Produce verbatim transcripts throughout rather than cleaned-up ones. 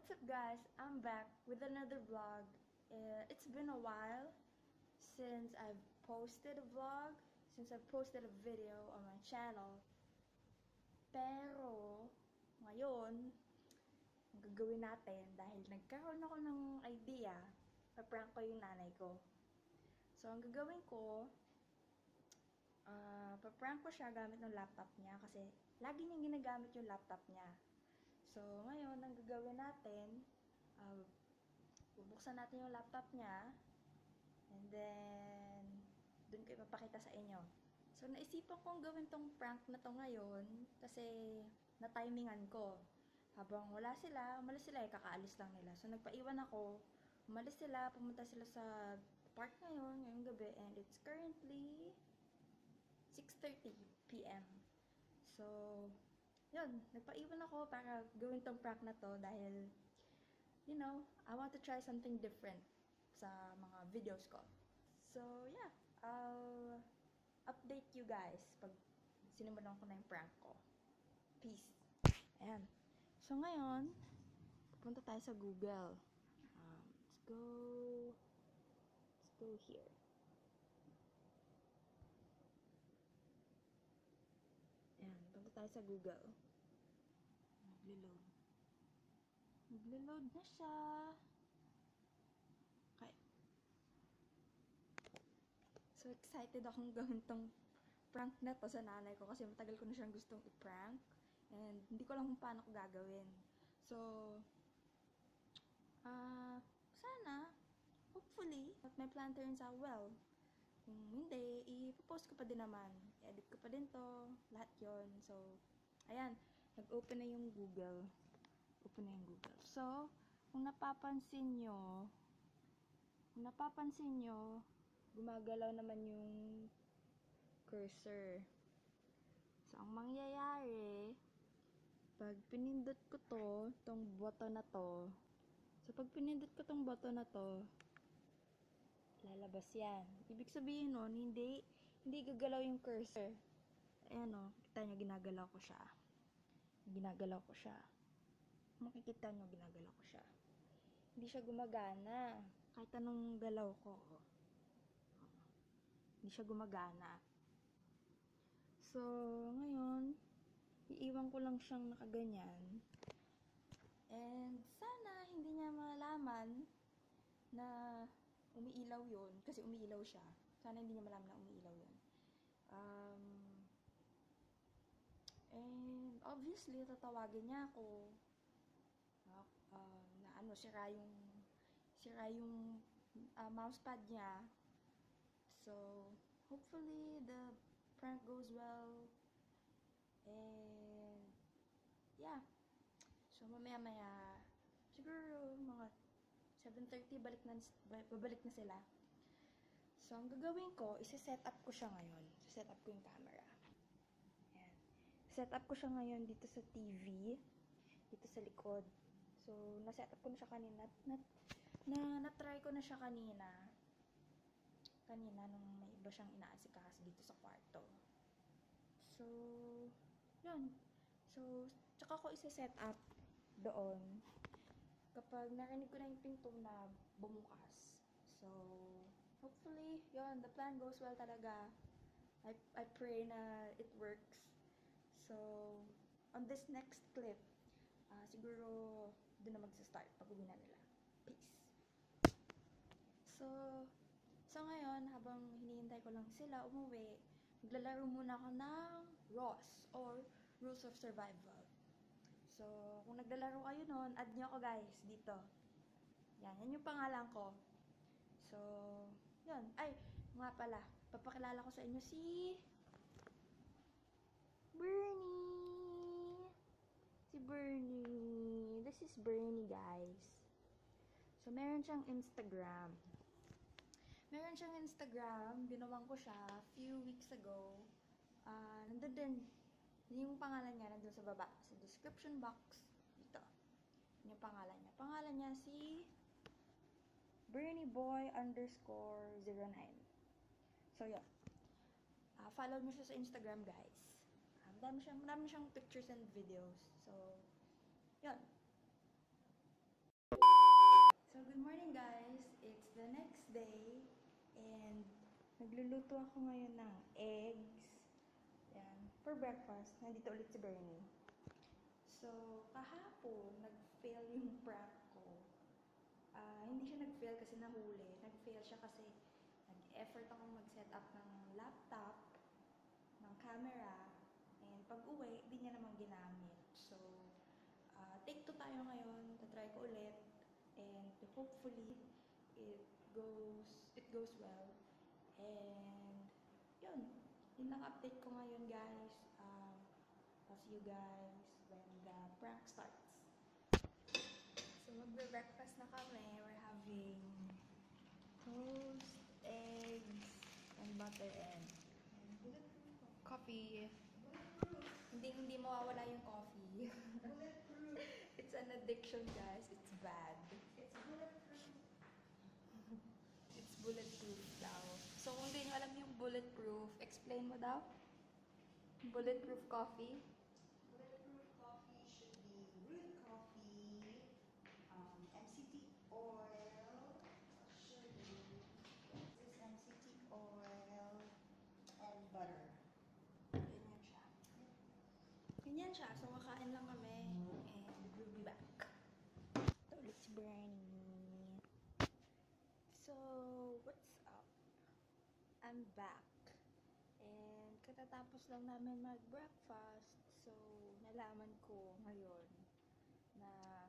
What's up guys, I'm back with another vlog. Uh, it's been a while since I've posted a vlog, since I've posted a video on my channel. Pero, ngayon, ang gagawin natin dahil nagkaroon ako ng idea, pa-prank ko yung nanay ko. So, ang gagawin ko, uh, pa-prank ko siya gamit ng laptop niya kasi lagi niyang ginagamit yung laptop niya. So, ngayon, ang gagawin natin, uh, bubuksan natin yung laptop niya, and then, dun ko ipapakita sa inyo. So, naisipan kong gawin tong prank na to ngayon, kasi na-timingan ko. Habang wala sila, umalis sila, eh, kakaalis lang nila. So, nagpaiwan ako, umalis sila, pumunta sila sa park ngayon, ngayong gabi, and it's currently six thirty p m So, yun, nagpaiwan ako para gawin tong prank na to dahil, you know, I want to try something different sa mga videos ko. So, yeah, I'll update you guys pag sinimulan ko na yung prank ko. Peace! Ayan. So, ngayon, pupunta tayo sa Google. Um, let's go, let's go here. Ayan, punta tayo sa Google. Naglo-load. Naglo-load na siya. Okay. So, excited akong gawin tong prank na to sa nanay ko kasi matagal ko na siyang gustong i-prank. And hindi ko lang kung paano ko gagawin. So, ah, uh, sana, hopefully, that my plan turns out well. Kung hindi, ipopost ko pa din naman. I-edit ko pa din to. Lahat yon. So, ayan. Nag-open na yung Google. Open na yung Google. So, kung napapansin nyo, kung napapansin nyo, gumagalaw naman yung cursor. So, ang mangyayari, pag pinindot ko to, tong button na to, so, pag pinindot ko tong button na to, lalabas yan. Ibig sabihin nun, hindi, hindi gagalaw yung cursor. Ayan o, kita nyo, ginagalaw ko siya. Ginagalaw ko siya. Makikita nyo, ginagalaw ko siya. Hindi siya gumagana. Kahit anong galaw ko. Hindi siya gumagana. So, ngayon, iiwan ko lang siyang nakaganyan. And, sana hindi niya malaman na umiilaw yun, kasi umiilaw siya. Sana hindi niya malaman na umiilaw yun. Um, and, obviously, tatawagin niya ako. Uh, uh, na ano, sira yung, sira yung uh, mousepad niya. So, hopefully, the prank goes well. And, yeah. So, mamaya-maya, siguro, mga seven thirty, balik na, babalik na sila. So, ang gagawin ko, isi-set up ko siya ngayon. Set up ko yung camera. Ayan. Set up ko siya ngayon dito sa T V. Dito sa likod. So, na-set up ko na siya kanina. Na, na, na-try ko na siya kanina. Kanina, nung may iba siyang inaasikas dito sa kwarto. So, yun. So, tsaka ko isi-set up doon kapag narinig ko na yung pinto na bumukas. So, hopefully, yun, the plan goes well talaga. I, I pray na it works. So, on this next clip, uh, siguro, doon na magsa-start pag uwi na nila. Peace! So, so ngayon, habang hinihintay ko lang sila umuwi, maglalaro muna ako ng R O S, or Rules of Survival. So, kung naglalaro kayo nun, add nyo ako guys, dito. Yan, yan yung pangalan ko. So, yun. Ay, nga pala, papakilala ko sa inyo si Bernie. Si Bernie. This is Bernie, guys. So, meron siyang Instagram. Meron siyang Instagram. Ginawan ko siya a few weeks ago. Uh, nandun din. Yung pangalan niya nandun sa baba, sa description box, dito. Yung pangalan niya. Pangalan niya si BernieBoy underscore zero nine. So, yun. Uh, follow niyo siya sa Instagram, guys. Um, dami siyang, dami siyang pictures and videos. So, yun. day. And nagluluto ako ngayon ng eggs. Yan. For breakfast. Nandito ulit si Bernie. So, kahapon, nag-fail yung prank ko. Uh, hindi siya nag-fail kasi nahuli. Nag-fail siya kasi nag-effort akong mag-set up ng laptop, ng camera, and pag-uwi, di niya naman ginamit. So, uh, take two tayo ngayon. Tatry ko ulit. And hopefully, it goes, it goes well. And, yun. Yun lang update ko ngayon, guys. Um, I'll see you guys when the prank starts. So, magbe-breakfast na kami. We're having toast, eggs, and butter, and coffee. Hindi, hindi mawawala yung coffee. It's an addiction, guys. It's bad. It's bulletproof. It's bulletproof daw. So, kung hindi nyo alam yung bulletproof, explain mo daw? Bulletproof coffee? Bulletproof coffee should be brewed coffee, um, M C T oil, sugar, this is M C T oil, and butter. Ganyan siya. Ganyan siya. So, kakain lang kami. And we'll be back. Ito ulit si Bernie. So, what's up? I'm back. And katatapos lang namin mag-breakfast. So, nalaman ko ngayon na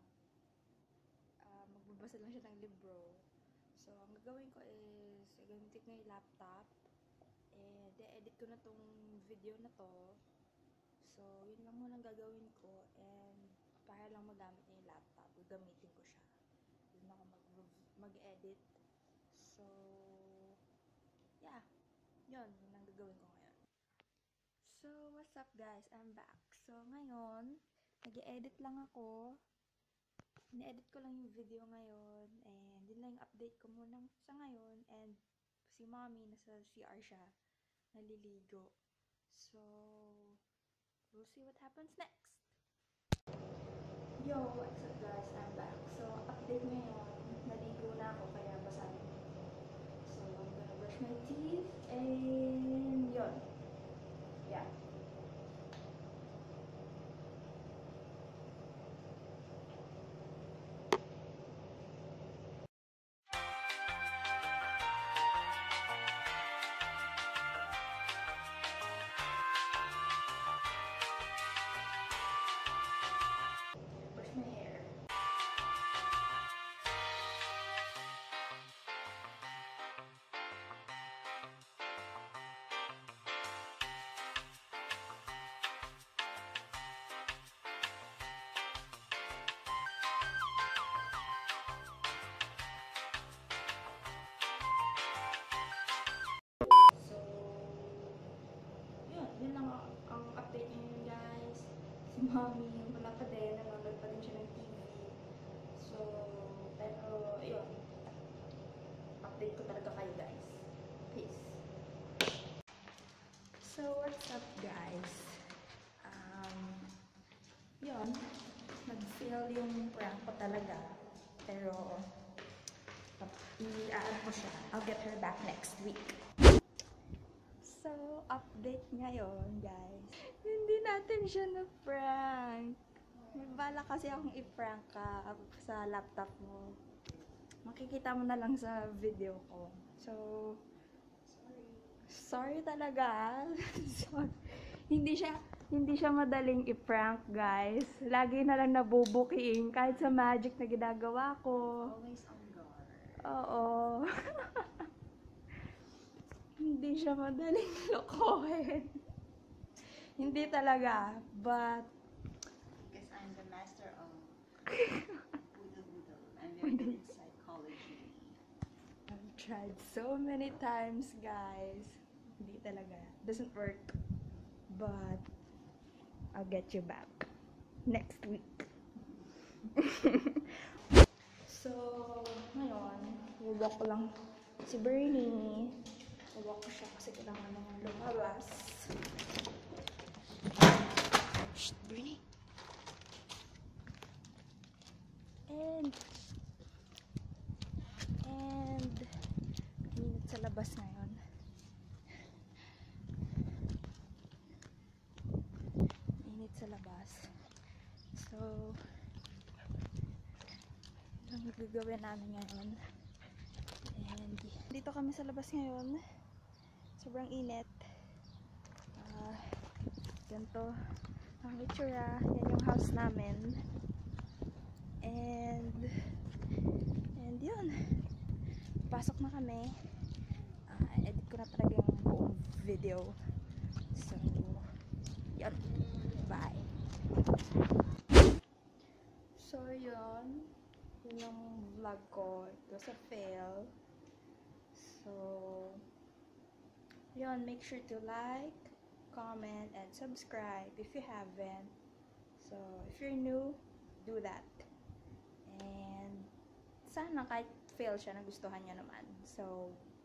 uh, magbabasa lang siya ng libro. So, ang gagawin ko is gagamitin ko yung laptop. And i-edit ko na tong video na to. So, yun lang muna ang gagawin ko. And para lang magamit niya yung laptop, gagamitin ko siya. Yun ako mag-edit. So, yeah. Yun, yun ang gagawin ko ngayon. So, what's up guys? I'm back. So, ngayon, nag-edit lang ako. Ni-edit ko lang yung video ngayon. And yun lang yung update ko muna sa ngayon. And si mommy, nasa C R siya. Naliligo. So, we'll see what happens next. Yo, what's up guys? I'm back. So, update ngayon. Naligo na ako kaya basahin ko. So, I'm gonna brush my teeth. And yun. Yeah. Brush my hair. So, yun. Yun lang ang, ang update ngayon guys. Si mommy, wala pa din. Nanonood pa din siya ng T V. So, pero, yun. Update ko talaga kayo guys. Peace. So, what's up guys? Um, yun. Nag-fail yung prank ko talaga. Pero, i-aan ko siya. I'll get her back next week. So, update ngayon, guys. Hindi natin siya na-prank. May bala kasi akong i-prank ka sa laptop mo. Makikita mo na lang sa video ko. So, sorry. Sorry talaga. So, hindi siya hindi siya madaling i-prank, guys. Lagi na lang nabubuking kahit sa magic na ginagawa ko. Always on guard. Oo. Hindi siya madaling lokohin. Hindi talaga. But, Because I'm the master of boodle-boodle. I'm very good in psychology. I've tried so many times, guys. Hindi talaga. Doesn't work. But, I'll get you back next week. So, ngayon, walk ko lang si Bernie. Walk ko siya kasi kailangan naman lumabas. Shh, Bernie. And, and, So, ang gagawin namin ngayon. And dito kami sa labas ngayon. Sobrang init. Uh, ganito ang itsura. Yan yung house namin. And and yun. Pasok na kami. Uh, edit ko na talaga yung buong video. So, yun. Bye. So, yun. Yun yung vlog ko. It was a fail. So, yun. Make sure to like, comment, and subscribe if you haven't. So, if you're new, do that. And, sana kahit fail siya, nagustuhan nyo naman. So,